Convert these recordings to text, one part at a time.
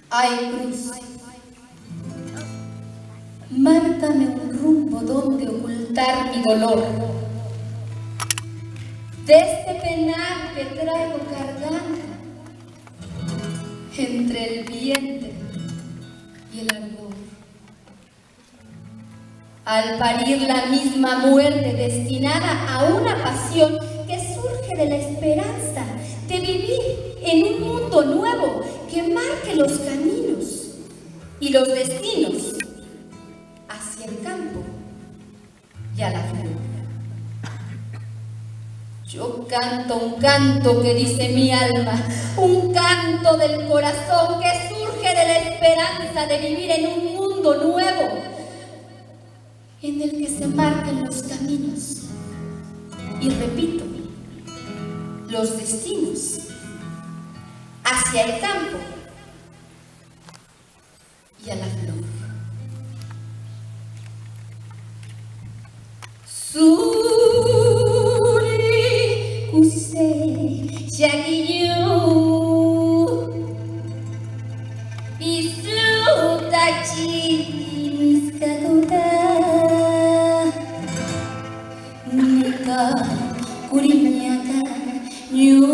Ay, cruz, márcame un rumbo donde ocultar mi dolor. De este penar que traigo cargando entre el vientre y el ardor. Al parir la misma muerte destinada a una pasión que surge de la esperanza de vivir en un mundo nuevo que marque los caminos y los destinos hacia el campo y a la flor. Yo canto un canto que dice mi alma, un canto del corazón que surge de la esperanza de vivir en un mundo nuevo en el que se marcan los caminos y, repito, los destinos hacia el campo y a la flor. Suri kusei shagiyu isu tachi miskakuta nika kurinyaka nyu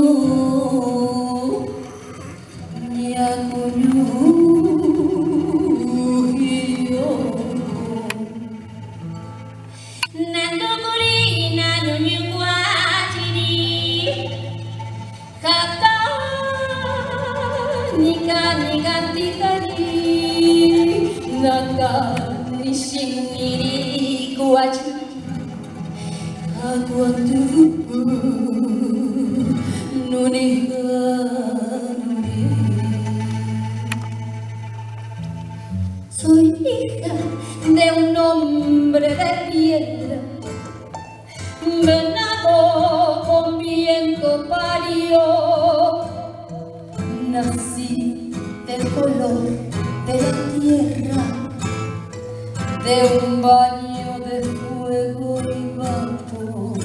soy hija de un hombre de piedra, venado con viento parió. Nací del color de la tierra, de un baño de fuego y vapor.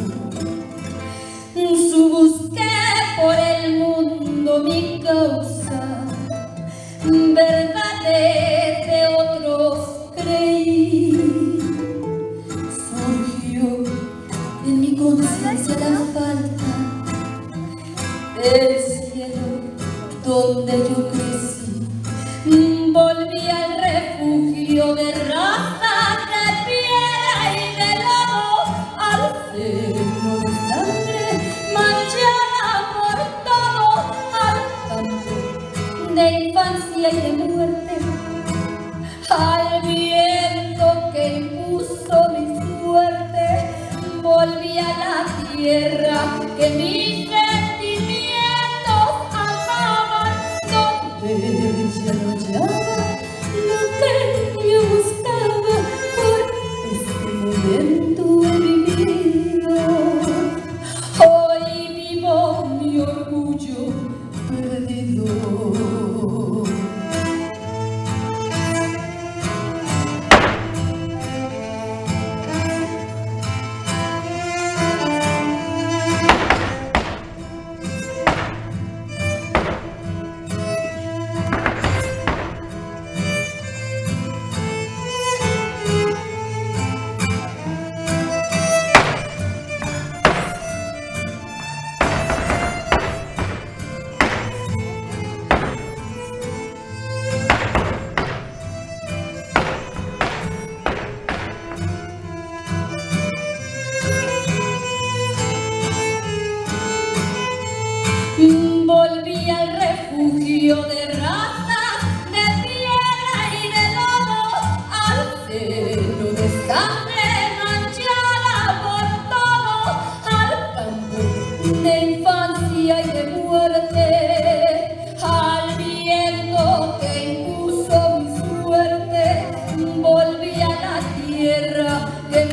Busqué por el mundo mi causa, verdades de otros creí. Surgió en mi conciencia la falta del cielo donde yo crecí. Volví al refugio de razas de piedra y de lodo, al seno de sangre manchada por todo, al campo de infancia y de muerte, al viento que impuso mi suerte. Volví a la tierra que mis sentimientos amaban, donde ella no hallaba lo que yo buscaba. Por este momento he vivido, hoy vivo mi orgullo perdido. Volví al refugio de razas de piedra y de lodo, al seno de sangre manchada por todo, al campo de infancia y de muerte, al viento que impuso mi suerte. Volví a la tierra que